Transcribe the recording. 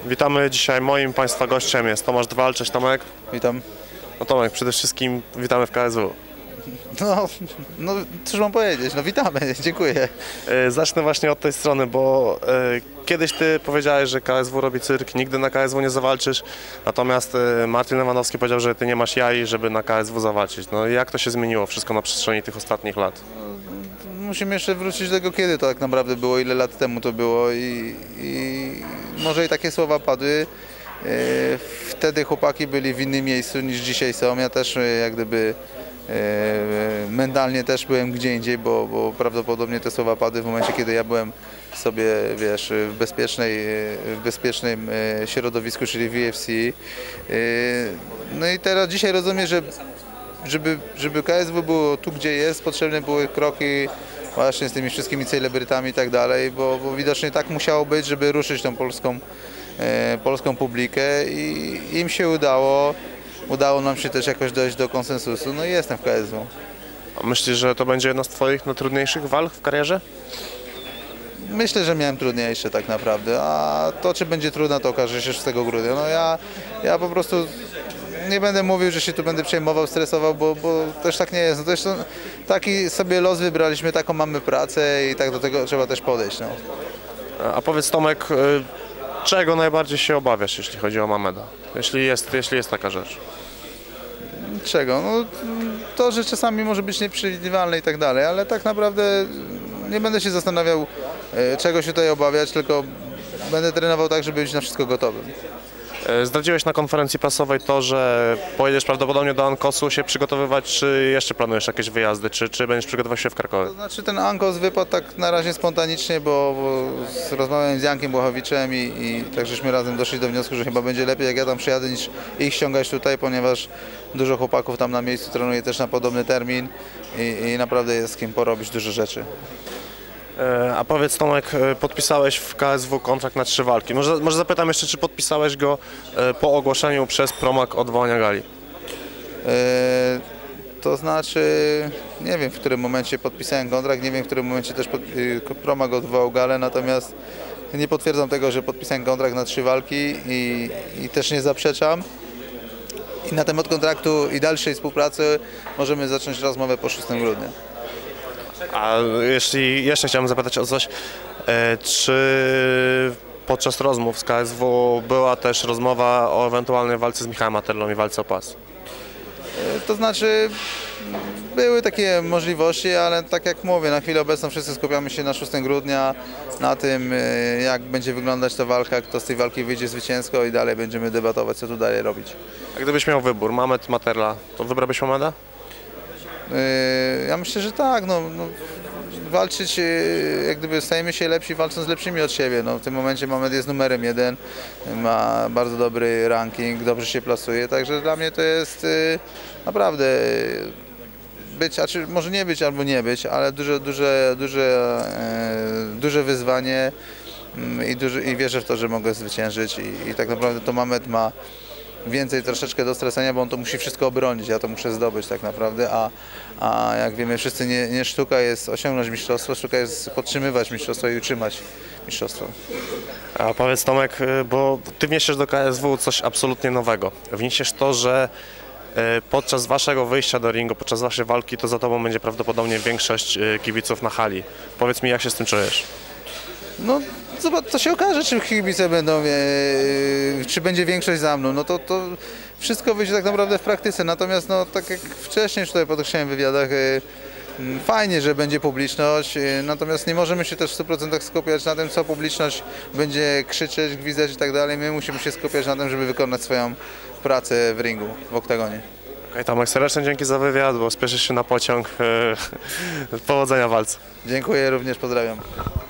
Witamy dzisiaj. Moim Państwa gościem jest Tomasz Drwal. Cześć Tomek. Witam. No Tomek, przede wszystkim witamy w KSW. No cóż mam powiedzieć, no witamy, dziękuję. Zacznę właśnie od tej strony, bo kiedyś Ty powiedziałeś, że KSW robi cyrk, nigdy na KSW nie zawalczysz, natomiast Martin Lewandowski powiedział, że Ty nie masz jaj, żeby na KSW zawalczyć. No i jak to się zmieniło wszystko na przestrzeni tych ostatnich lat? Musimy jeszcze wrócić do tego, kiedy to tak naprawdę było, ile lat temu to było i może i takie słowa padły. Wtedy chłopaki byli w innym miejscu niż dzisiaj są. Ja też jak gdyby mentalnie też byłem gdzie indziej, bo prawdopodobnie te słowa padły w momencie, kiedy ja byłem sobie, wiesz, w bezpiecznym środowisku, czyli w UFC. No i teraz dzisiaj rozumiem, że żeby KSW było tu, gdzie jest, potrzebne były kroki właśnie z tymi wszystkimi celebrytami i tak dalej, bo widocznie tak musiało być, żeby ruszyć tą polską publikę i im się udało. Udało nam się też jakoś dojść do konsensusu, no i jestem w KSW. A myślisz, że to będzie jedna z Twoich najtrudniejszych walk w karierze? Myślę, że miałem trudniejsze tak naprawdę, a to czy będzie trudna, to okaże się 6 grudnia. No ja po prostu nie będę mówił, że się tu będę przejmował, stresował, bo też tak nie jest. No to jest taki sobie los wybraliśmy, taką mamy pracę i tak do tego trzeba też podejść. No. A powiedz Tomek, czego najbardziej się obawiasz, jeśli chodzi o Mameda? Jeśli jest taka rzecz. Czego? No to, że czasami może być nieprzewidywalne i tak dalej, ale tak naprawdę nie będę się zastanawiał, czego się tutaj obawiać, tylko będę trenował tak, żeby być na wszystko gotowym. Zdradziłeś na konferencji prasowej to, że pojedziesz prawdopodobnie do Ankosu się przygotowywać, czy jeszcze planujesz jakieś wyjazdy, czy będziesz przygotowywał się w Krakowie? To znaczy ten Ankos wypadł tak na razie spontanicznie, bo rozmawiałem z Jankiem Błachowiczem i tak żeśmy razem doszli do wniosku, że chyba będzie lepiej jak ja tam przyjadę niż ich ściągać tutaj, ponieważ dużo chłopaków tam na miejscu trenuje też na podobny termin i naprawdę jest z kim porobić dużo rzeczy. A powiedz Tomek, podpisałeś w KSW kontrakt na 3 walki. Może zapytam jeszcze, czy podpisałeś go po ogłoszeniu przez Promag odwołania gali? To znaczy, nie wiem w którym momencie podpisałem kontrakt, nie wiem w którym momencie też Promag odwołał galę, natomiast nie potwierdzam tego, że podpisałem kontrakt na 3 walki i też nie zaprzeczam. I na temat kontraktu i dalszej współpracy możemy zacząć rozmowę po 6 grudnia. A jeśli jeszcze chciałbym zapytać o coś, czy podczas rozmów z KSW była też rozmowa o ewentualnej walce z Michałem Materlą i walce o pas? To znaczy, były takie możliwości, ale tak jak mówię, na chwilę obecną wszyscy skupiamy się na 6 grudnia, na tym jak będzie wyglądać ta walka, kto z tej walki wyjdzie zwycięsko i dalej będziemy debatować, co tu dalej robić. A gdybyś miał wybór, Mamed, Materla, to wybrałbyś Mameda? Ja myślę, że tak, no, walczyć, jak gdyby stajemy się lepsi walcząc z lepszymi od siebie. No, w tym momencie Mamed jest numerem 1, ma bardzo dobry ranking, dobrze się plasuje, także dla mnie to jest naprawdę być, a czy może nie być albo nie być, ale duże wyzwanie i wierzę w to, że mogę zwyciężyć i tak naprawdę to Mamed ma więcej troszeczkę do stresenia, bo on to musi wszystko obronić, ja to muszę zdobyć tak naprawdę, a jak wiemy wszyscy, nie sztuka jest osiągnąć mistrzostwo, sztuka jest podtrzymywać mistrzostwo i utrzymać mistrzostwo. A powiedz Tomek, bo Ty wniesiesz do KSW coś absolutnie nowego. Wniesiesz to, że podczas Waszego wyjścia do ringu, podczas Waszej walki, to za Tobą będzie prawdopodobnie większość kibiców na hali. Powiedz mi, jak się z tym czujesz? No, zobacz, to się okaże, czy kibice będą, czy będzie większość za mną, no to wszystko wyjdzie tak naprawdę w praktyce, natomiast no, tak jak wcześniej już tutaj podkreślałem w wywiadach, fajnie, że będzie publiczność, natomiast nie możemy się też w 100% skupiać na tym, co publiczność będzie krzyczeć, gwizdać i tak dalej, my musimy się skupiać na tym, żeby wykonać swoją pracę w ringu, w oktagonie. Okej, Tomek, serdecznie dzięki za wywiad, bo spieszysz się na pociąg. Powodzenia w walce. Dziękuję, również pozdrawiam.